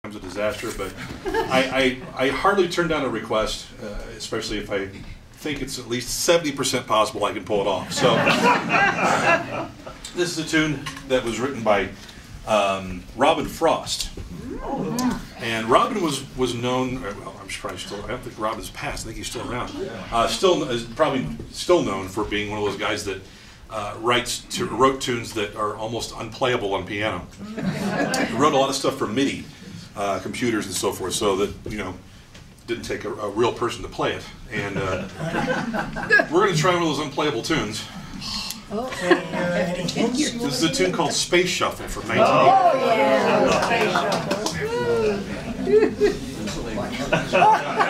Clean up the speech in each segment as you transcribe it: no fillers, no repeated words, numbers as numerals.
a disaster, but I hardly turn down a request, especially if I think it's at least 70% possible I can pull it off. So this is a tune that was written by Robin Frost. And Robin was known, well, I'm probably still, I don't think Robin's passed, I think he's still around. Is probably still known for being one of those guys that wrote tunes that are almost unplayable on piano. He wrote a lot of stuff for MIDI computers and so forth, so that, you know, didn't take a real person to play it. And we're going to try one of those unplayable tunes. Any hints? This is a tune called Space Shuffle from 1980.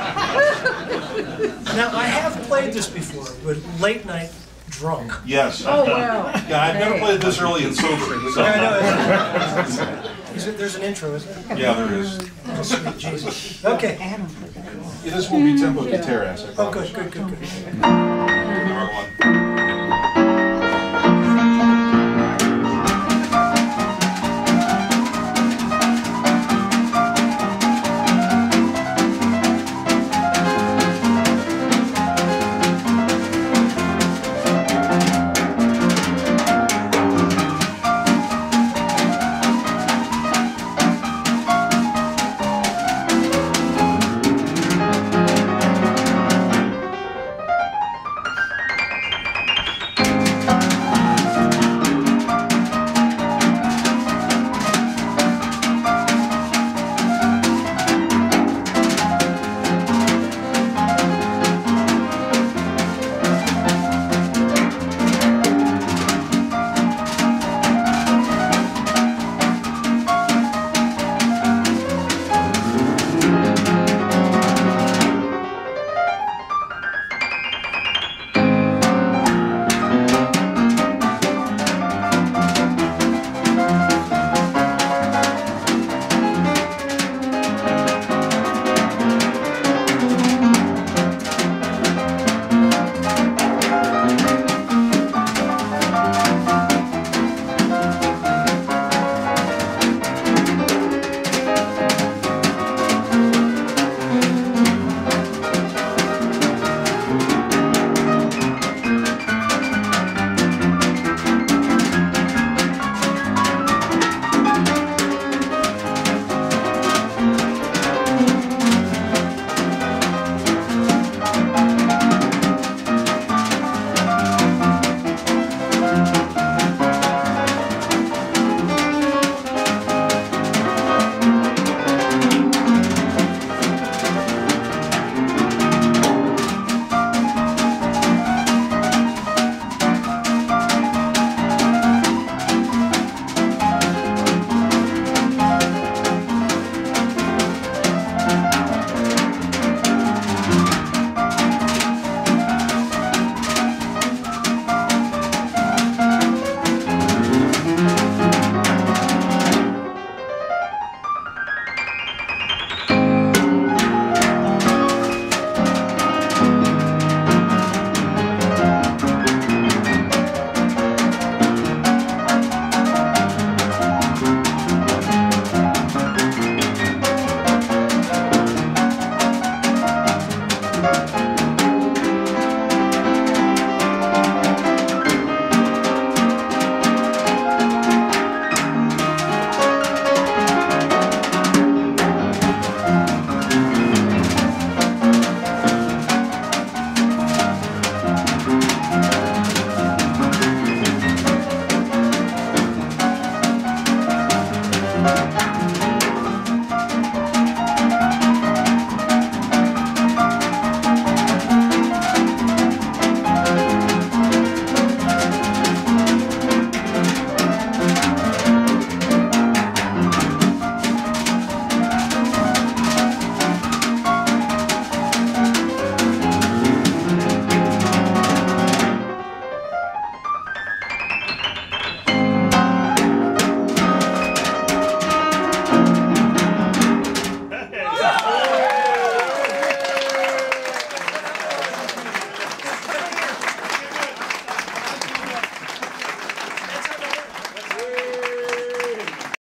Now, I have played this before, but late night drunk. Yes. Oh, wow. Yeah, I've never played this early and sober. So. Yeah, I know. There's an intro, isn't there? Yeah, there is. Oh, sweet Jesus. Okay. Yeah, this will be tempo guitar, I Oh, good.